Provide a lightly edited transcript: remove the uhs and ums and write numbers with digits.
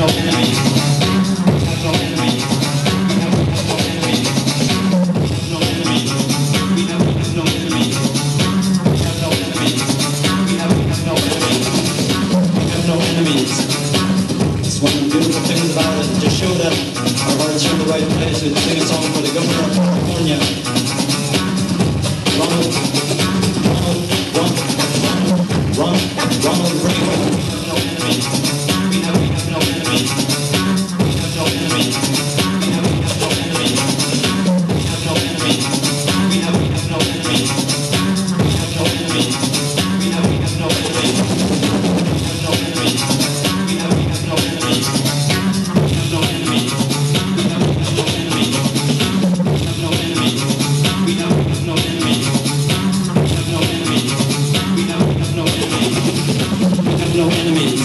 no enemies. We have no enemies. We have no enemies. We have no enemies. We have no enemies. We have no enemies. We have no enemies. We have no enemies. It's one of the beautiful things about it. Just show that our hearts are in the right place. We sing a song for the governor of California. Ronald Reagan. We have no enemies. We have no enemies. We have no enemies. We have no enemies. We have no enemies. We have no enemies. We have no enemies. We have no enemies. We have no enemies. We have no enemies. We have no enemies. We have no enemies. We have no enemies. We have no enemies. We have no enemies. We have no enemies. We have no enemies.